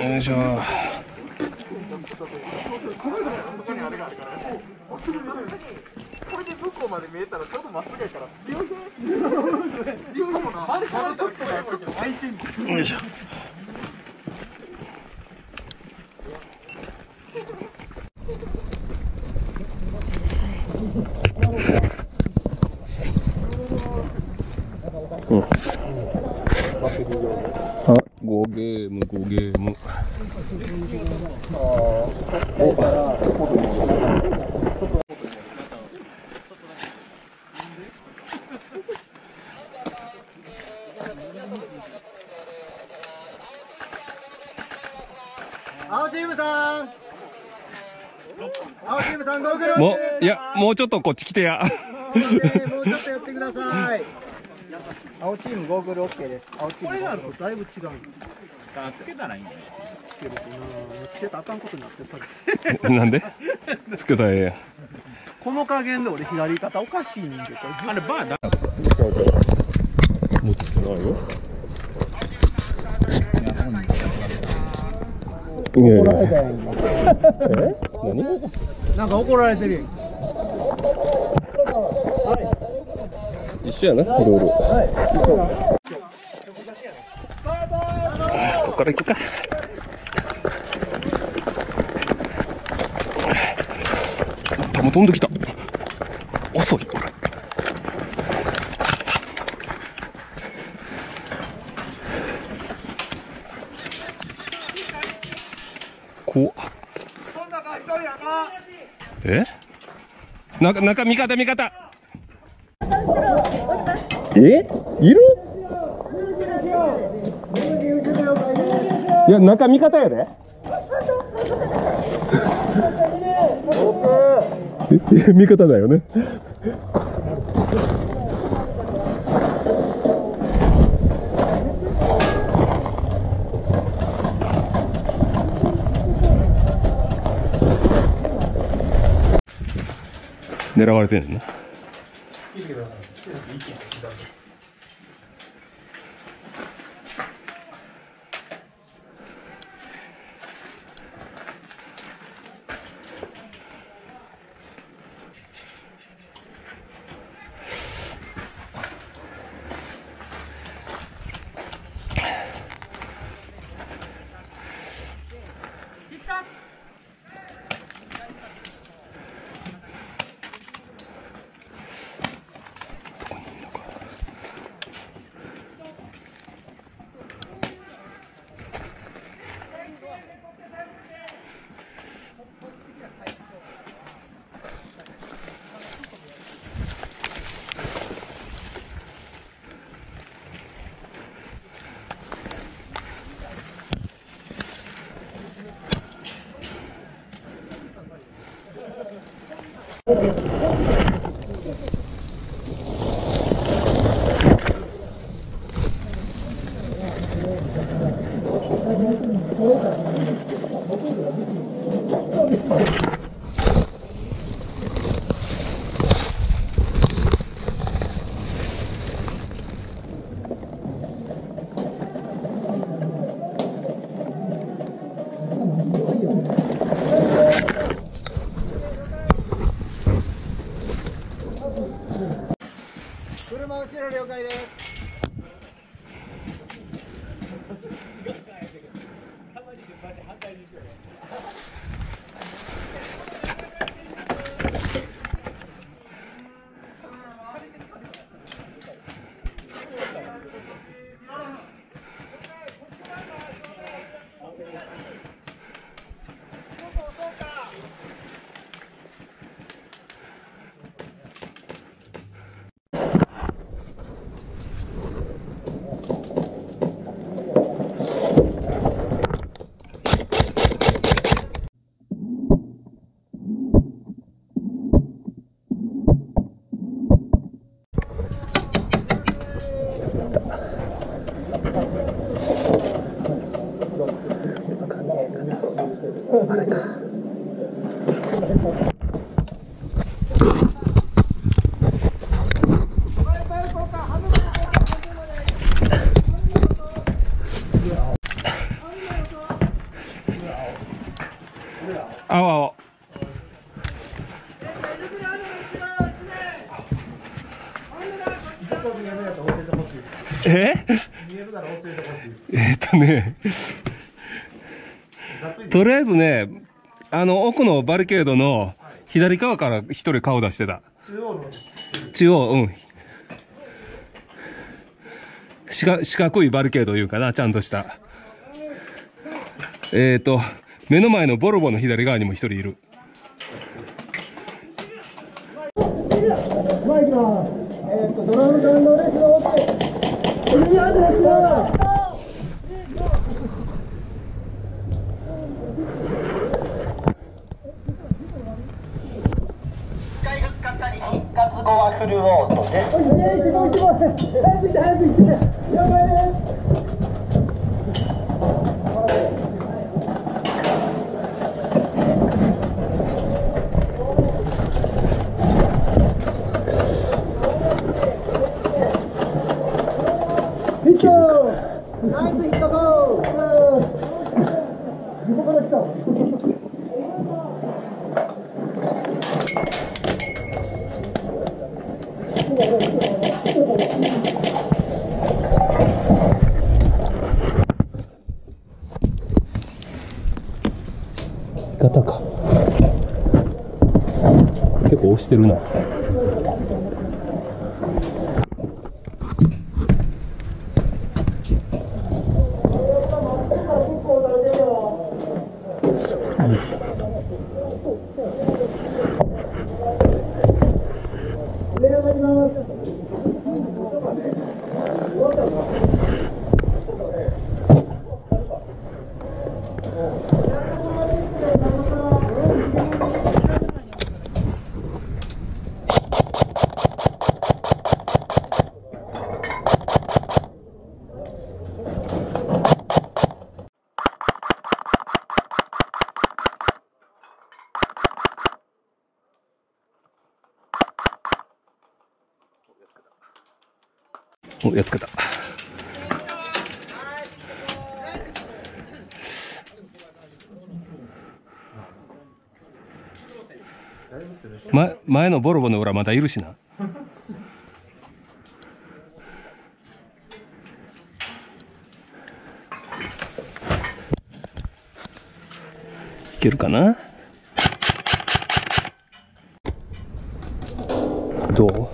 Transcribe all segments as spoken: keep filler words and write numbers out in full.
よいしょ。 これで向こうまで見えたらちょっとまっすぐやから強いね。強いもんな。あれからちょっとちょっと相手に。 よいしょ。うん。あ、ごゲーム、ごゲーム。 青チームさん、青チームさん、ゴーグル。 もう、いや、もうちょっとこっち来てや。 もうちょっとやってください。青チームゴーグルオッケーです。青チーム。これがあるとだいぶ違う。 つけたらいいんだよ。 つけるとな、つけたらあかんことになってさ。 なんでつけたらええやん。 この加減で俺左肩おかしい人間。 あれバーだ。 持ってきてないよ。いやいや。え？何？ なんか怒られてるやん。 一緒やな、いろいろ。ここから行くか。球飛んできた。遅い、これ。こう。え？中、中、味方、味方。え？いる？いや、中味方やで。え、味方だよね。狙われてんねんな。 車後ろ了解です。 ええっとね、とりあえずね、あの奥のバリケードの左側から一人顔出してた。中央、うん。四角四角いバリケードいうかな、ちゃんとした。えっと、目の前のボルボの左側にも一人いる。 前行きます。えっと、ドラム缶のレースが終わって。エルビアンですよ。復活後はフルオートです。早く行って早く行ってやばいです。ヒットナイスヒットゴー横から来た。 方か。結構押してるな。お、やっつけた。ま、前のボルボの裏まだいるしな。いけるかな。どう？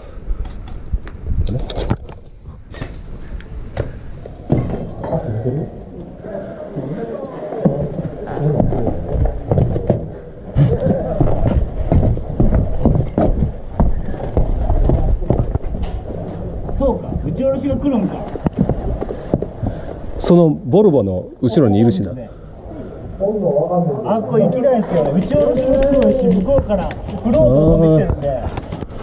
そうか、打ち下ろしが来るんか。 そのボルボの後ろにいるしな。 あっこ行きないですよ。打ち下ろしもすごいし、向こうからフロート飛んできてるんで。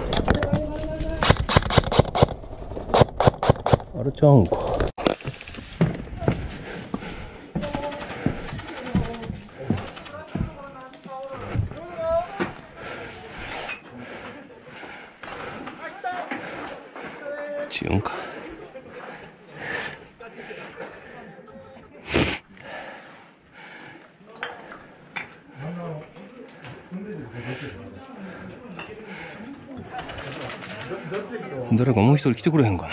あれちゃうんか。違うんか。誰かもう一人来てくれへんかな。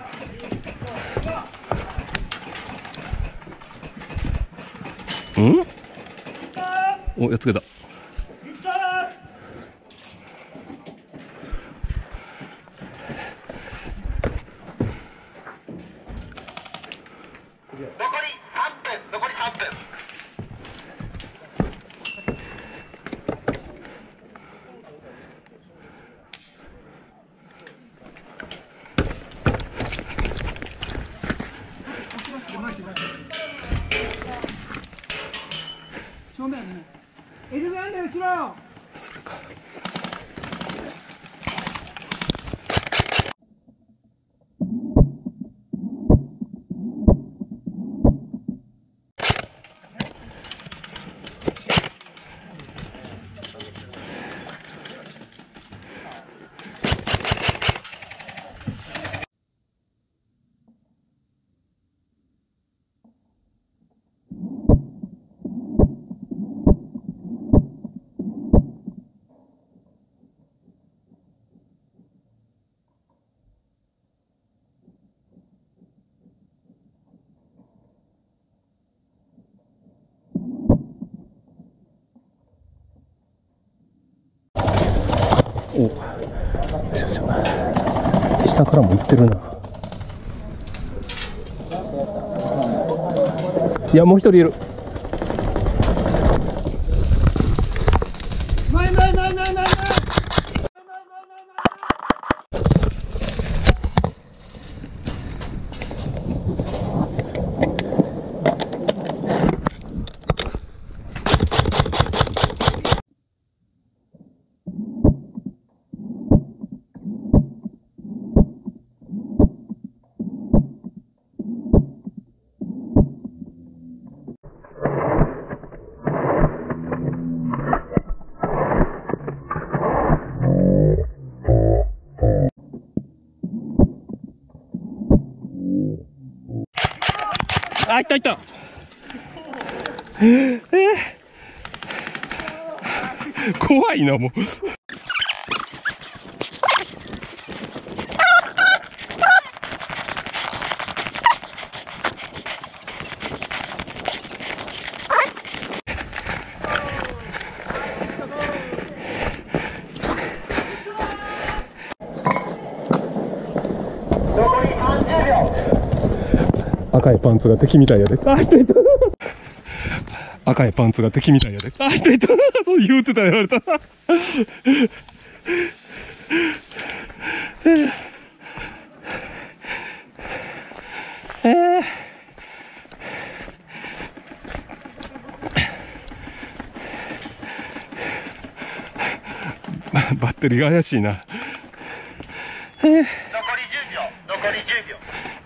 うん？お、やっつけた。 正面ね。エルビアンですよ。 それか。 お、よしよし、下からも行ってるな。いや、もう一人いる。 前前前前前前。 あ、いったいった。えー、怖いな、もう。赤いパンツが敵みたいやで。あ、いたいた。赤いパンツが敵みたいやで。あ、いたいた。そう言うてたやられた。えー、バッテリーが怪しいな。えー、残りじゅうびょう。残りじゅうびょう。